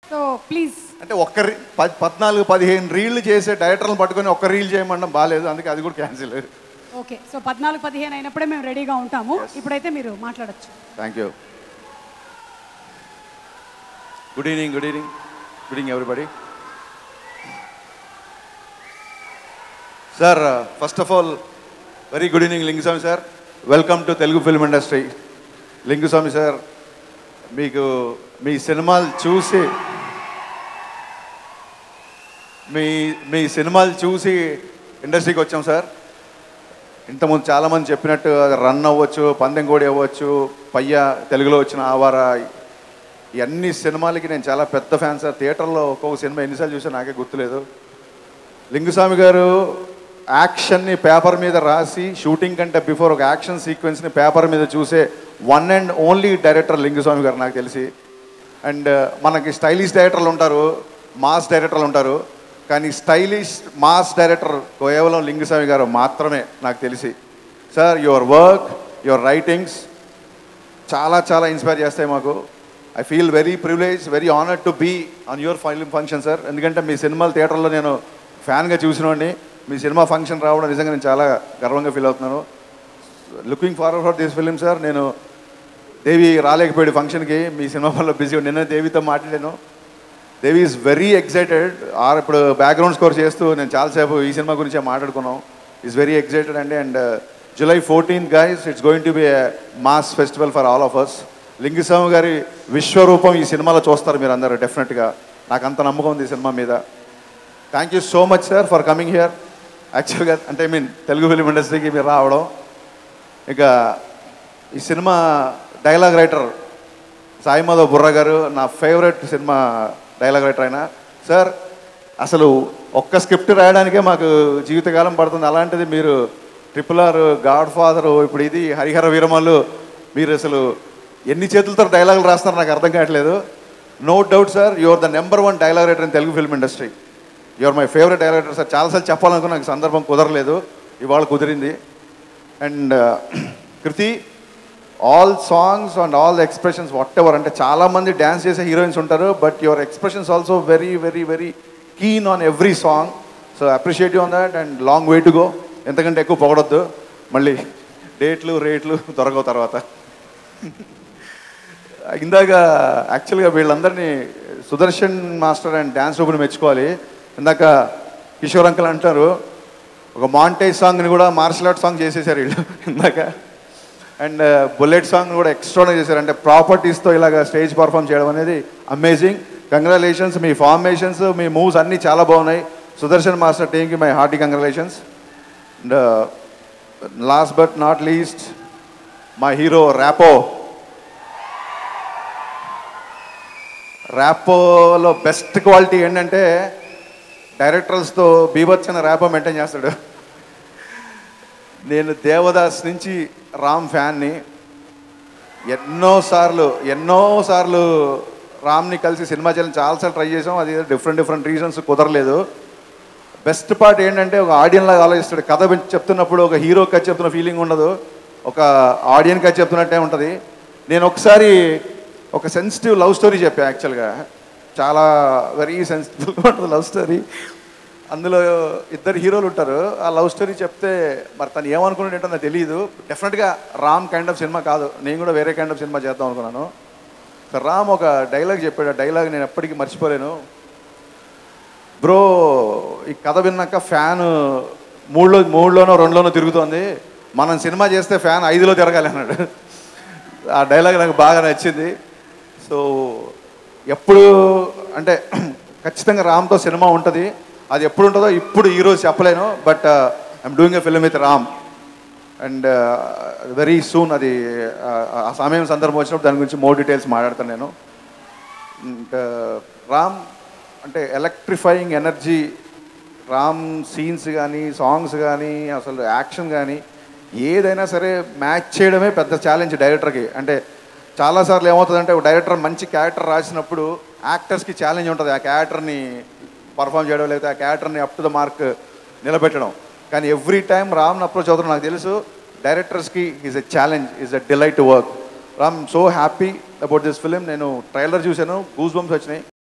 So please అంటే 14-15 రీళ్లు చేసే డైరెక్టర్లను పట్టుకొని ఒక్క రీల్ చేయమనడం బాగాలేదు, అందుకే అది కూడా క్యాన్సిల్. ఓకే, సో 14-15 అయినప్పుడే మేము రెడీగా ఉంటాము. ఇప్పుడైతే మీరు మాట్లాడచ్చు. Thank you. Good evening, good evening, good evening everybody. Sir, first of all very good evening Lingusamy sir. Welcome to Telugu film industry. Lingusamy sir, మీకు మీ సినిమాలు చూసి మీ సినిమాలు చూసి ఇండస్ట్రీకి వచ్చాం సార్. ఇంతకుముందు చాలామంది చెప్పినట్టు అది రన్ అవ్వచ్చు, పందెంకోడి అవ్వచ్చు, పయ్య, తెలుగులో వచ్చిన ఆవార, ఇవన్నీ సినిమాలకి నేను చాలా పెద్ద ఫ్యాన్ సార్. థియేటర్లో ఒక్కొక్క సినిమా ఎన్నిసార్లు చూసా నాకే గుర్తులేదు. లింగుస్వామి గారు యాక్షన్ని పేపర్ మీద రాసి షూటింగ్ కంటే బిఫోర్ ఒక యాక్షన్ సీక్వెన్స్ని పేపర్ మీద చూసే one and only director Lingusamy garu నాకు తెలిసి. అండ్ మనకి స్టైలిష్ డైరెక్టర్లు ఉంటారు, మాస్ డైరెక్టర్లు ఉంటారు, కానీ స్టైలిష్ మాస్ డైరెక్టర్ కేవలం లింగుస్వామి గారు మాత్రమే నాకు తెలిసి. Sir, your work, your writings చాలా చాలా ఇన్స్పైర్ చేస్తాయి మాకు. I feel very privilege, very honoured to be on your film function sir. ఎందుకంటే మీ సినిమాలు థియేటర్లో నేను ఫ్యాన్గా చూసినోడిని. మీ సినిమా ఫంక్షన్ రావడం నిజంగా నేను చాలా గర్వంగా ఫీల్ అవుతున్నాను. Looking forward for this film sir. నేను దేవి రాలేకపోయాడు ఫంక్షన్కి, మీ సినిమా వల్ల బిజీ. నిన్న దేవితో మాట్లాడాను. Devi is very excited. ఇప్పుడు బ్యాక్గ్రౌండ్ స్కోర్ చేస్తూ నేను చాలాసేపు ఈ సినిమా గురించి మాట్లాడుకున్నాం. ఈజ్ వెరీ ఎక్సైటెడ్ అండి. And July 14th guys, it's going to be a mass festival for all of us. Lingusamy గారి విశ్వరూపం ఈ సినిమాలో చూస్తారు మీరు అందరూ డెఫినెట్గా. నాకు అంత నమ్మకం ఉంది ఈ సినిమా మీద. Thank you so much sir for coming here. యాక్చువల్గా అంటే తెలుగు ఫిలిం ఇండస్ట్రీకి మీరు రావడం. ఇక ఈ సినిమా డైలాగ్ రైటర్ సాయి మాధవ్ బుర్రా గారు నా ఫేవరెట్ సినిమా డైలాగ్ రైటర్ అయినా. సార్, అసలు ఒక్క స్క్రిప్ట్ రాయడానికే మాకు జీవితకాలం పడుతుంది. అలాంటిది మీరు RRR, గాడ్ ఫాదరు, ఇప్పుడు ఇది హరిహర వీరమల్లు, మీరు అసలు ఎన్ని చేతులతో డైలాగులు రాస్తారో నాకు అర్థం కావట్లేదు. No doubt sir, you are the number 1 dialogue writer in Telugu film industry. You are my favourite dialogue writer sir. చాలాసార్లు చెప్పాలనుకున్న నాకు సందర్భం కుదరలేదు, ఇవాళ కుదిరింది. And Kriti, all songs and all expressions whatever, అంటే చాలామంది డ్యాన్స్ చేసే హీరోయిన్స్ ఉంటారు, but your expressions also very very very keen on every song. So appreciate you on that and long way to go. ఎంతకంటే ఎక్కువ పొగడొద్దు, మళ్ళీ రేట్లు దొరకవు తర్వాత. ఇందాక యాక్చువల్గా వీళ్ళందరినీ సుదర్శన్ మాస్టర్ అండ్ డ్యాన్స్ రూపుని మెచ్చుకోవాలి. ఇందాక కిషోర్ అంకుల్ అంటారు ఒక మాంటేజ్ సాంగ్ని కూడా మార్షల్ ఆర్ట్ సాంగ్ చేసేసారు వీళ్ళు ఇందాక. అండ్ బుల్లెట్ సాంగ్ కూడా ఎక్స్ట్రానే చేశారు. అంటే ప్రాపర్టీస్తో ఇలాగ స్టేజ్ పర్ఫామ్ చేయడం అనేది అమేజింగ్. కంగ్రాచులేషన్స్. మీ ఫార్మేషన్స్, మీ మూవ్స్ అన్నీ చాలా బాగున్నాయి. సుదర్శన్ మాస్టర్ టీమ్కి my hearty congratulations. And last but not least my hero ర్యాపోలో బెస్ట్ క్వాలిటీ ఏంటంటే డైరెక్టర్స్తో బీభత్సన ర్యాపో మెయింటైన్ చేస్తాడు. నేను దేవదాస్ నుంచి రామ్ ఫ్యాన్ని. ఎన్నోసార్లు రామ్ని కలిసి సినిమా చేయాలని చాలాసార్లు ట్రై చేసాం. అది డిఫరెంట్ రీజన్స్ కుదరలేదు. బెస్ట్ పార్ట్ ఏంటంటే ఒక ఆడియన్ లాగా ఆలోచిస్తాడు. కథ చెప్తున్నప్పుడు ఒక హీరో కథ చెప్తున్న ఫీలింగ్ ఉండదు, ఒక ఆడియన్ కథ చెప్తున్నట్టే ఉంటుంది. నేను ఒకసారి ఒక సెన్సిటివ్ లవ్ స్టోరీ చెప్పాను. యాక్చువల్గా చాలా వెరీ సెన్సిటివ్గా ఉంటుంది లవ్ స్టోరీ. అందులో 2 హీరోలు ఉంటారు. ఆ లవ్ స్టోరీ చెప్తే మరి తను ఏమనుకున్నాడు ఏంటో నాకు తెలియదు. డెఫినెట్గా రామ్ కైండ్ ఆఫ్ సినిమా కాదు, నేను కూడా వేరే కైండ్ ఆఫ్ సినిమా చేద్దాం అనుకున్నాను. రామ్ ఒక డైలాగ్ చెప్పాడు. ఆ డైలాగ్ నేను ఎప్పటికీ మర్చిపోలేను. బ్రో, ఈ కథ విన్నాక ఫ్యాన్ 3లోనో 2లోనో తిరుగుతోంది, మనం సినిమా చేస్తే ఫ్యాన్ 5లో తిరగాలి అన్నాడు. ఆ డైలాగ్ నాకు బాగా నచ్చింది. సో ఎప్పుడు అంటే ఖచ్చితంగా రామ్తో సినిమా ఉంటుంది. అది ఎప్పుడు ఉంటుందో ఇప్పుడు ఈరోజు చెప్పలేను. But I'm doing a film with Ram and very soon. అది ఆ సమయం సందర్భం వచ్చినప్పుడు దాని గురించి మోర్ డీటెయిల్స్ మాట్లాడతాను నేను. రామ్ అంటే ఎలక్ట్రిఫైయింగ్ ఎనర్జీ. రామ్ సీన్స్ కానీ, సాంగ్స్ కానీ, అసలు యాక్షన్ కానీ ఏదైనా సరే మ్యాచ్ చేయడమే పెద్ద ఛాలెంజ్ డైరెక్టర్కి. అంటే చాలాసార్లు ఏమవుతుందంటే ఒక డైరెక్టర్ మంచి క్యారెక్టర్ రాసినప్పుడు యాక్టర్స్కి ఛాలెంజ్ ఉంటుంది ఆ క్యారెక్టర్ని పర్ఫామ్ చేయడం, లేకపోతే ఆ క్యారెక్టర్ని అప్ టు ద మార్క్ నిలబెట్టడం. కానీ ఎవ్రీ టైం రామ్ని అప్రోచ్ అవుతారు నాకు తెలుసు డైరెక్టర్స్కి is a challenge, is a delight to work. Ram so happy about this film. నేను ట్రైలర్ చూశాను, గూస్ బంప్స్ వచ్చినాయి.